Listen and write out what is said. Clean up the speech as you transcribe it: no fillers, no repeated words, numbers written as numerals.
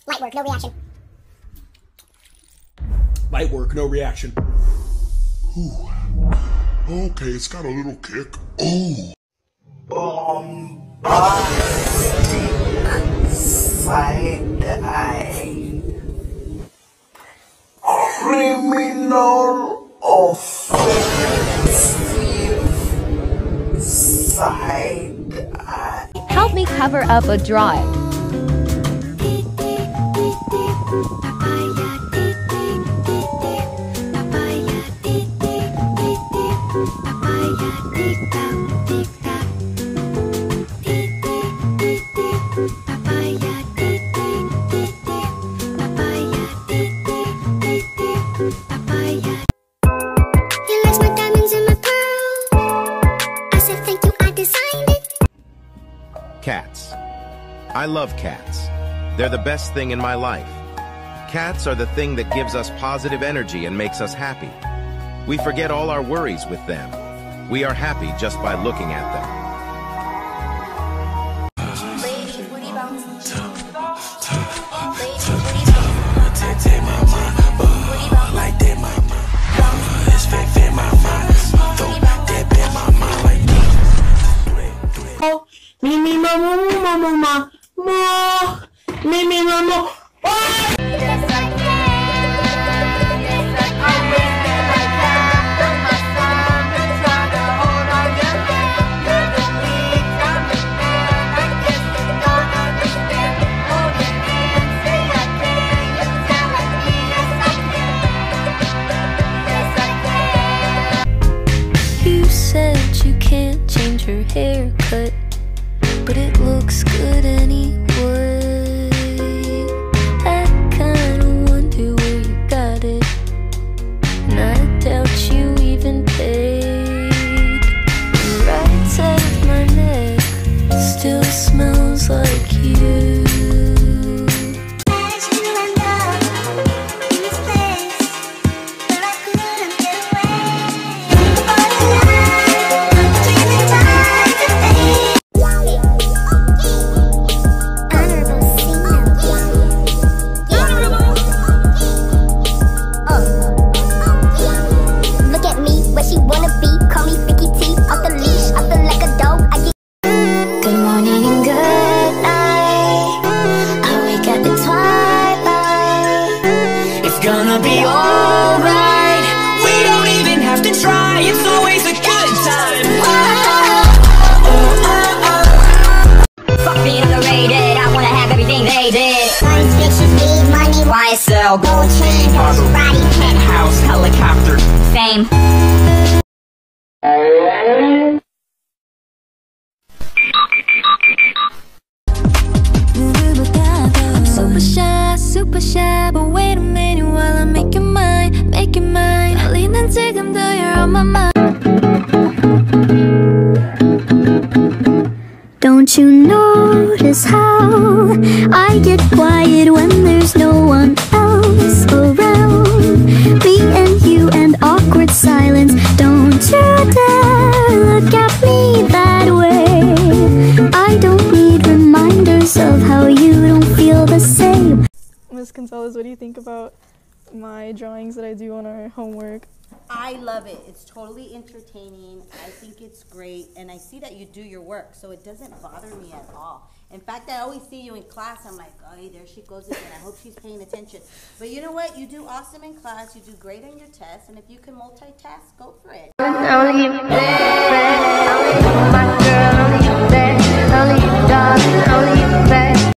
Light work, no reaction. Light work, no reaction. Ooh. Okay, it's got a little kick. Oh. Bombastic side eye. Criminal offensive side eye. Help me cover up a drive. Cats. I love cats. They're the best thing in my life. Cats are the thing that gives us positive energy and makes us happy. We forget all our worries with them. We are happy just by looking at them. Mimi mama mama mo Mimi mama You said you can't change your haircut, but it looks good anyway. I kinda wonder where you got it, and I doubt you even paid. The right side of my neck still smells like you. Gonna be alright. We don't even have to try. It's always a good time. Fuck being underrated. I wanna have everything they did. Guns, bitches, weed, money, YSL, gold chain, Maserati, penthouse, helicopter, fame. Super shy, but wait a minute while I make it mine, make it mine. 달리는 지금도 you're on my mind. Don't you notice how I get quiet when there's no one else around? Me and you and awkward silence. Don't you dare look at me that way. I don't need reminders of how you don't feel the same. Ms. Gonzalez, what do you think about my drawings that I do on our homework? I love it. It's totally entertaining. I think it's great. And I see that you do your work, so it doesn't bother me at all. In fact, I always see you in class. I'm like, oh, there she goes again. I hope she's paying attention. But you know what? You do awesome in class. You do great on your tests. And if you can multitask, go for it.